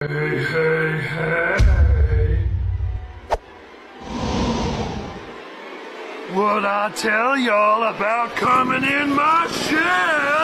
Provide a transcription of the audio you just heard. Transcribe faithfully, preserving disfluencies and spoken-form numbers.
Hey, hey, hey. What I tell y'all about coming in my shell?